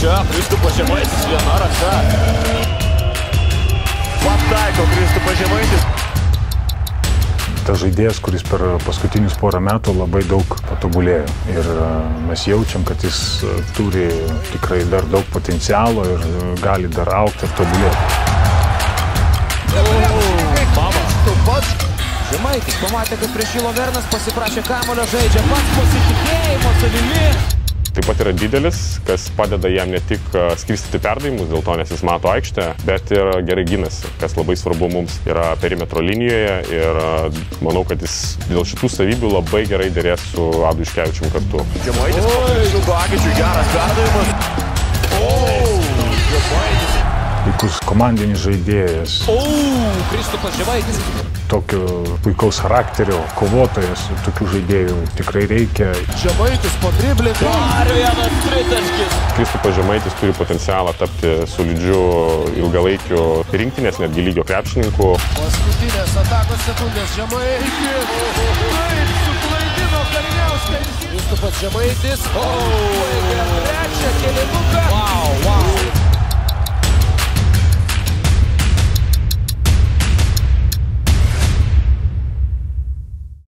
čia Kristupas Žemaitis, viena rasa. Pataiko Kristupas Žemaitis. Tas žaidėjas, kuris per paskutinius porą metų labai daug patobulėjo. Ir mes jaučiam, kad jis turi tikrai dar daug potencialo ir gali dar augti ir tobulėti. Žemaitis pamatė, kad prieš jį Lovernas pasiprašė kamuolio, žaidžia pats pasitikėjimo savimi. Taip pat yra didelis, kas padeda jam ne tik skirstyti perdavimus, dėl to nes jis mato aikštę, bet ir gerai ginasi, kas labai svarbu mums yra perimetro linijoje ir manau, kad jis dėl šitų savybių labai gerai derės su Adu Juškevičium kartu. Žemaitis su Bagičiu, geras perdavimas. Žemaitis. Puikus komandinis žaidėjas. Kristupas Žemaitis. Tokio puikaus charakterio, kovotojas, tokių žaidėjų tikrai reikia. Žemaitis po driblingo. Dar vienas tritaškis. Kristupas Žemaitis turi potencialą tapti solidžiu ilgalaikiu rinktinės, netgi lygio krepšininku. Paskutinės atakos sekundės Žemaitis. Taip, suklaidino Kalniauskas. Kristupas Žemaitis. Trečią kėlinuką. Wow.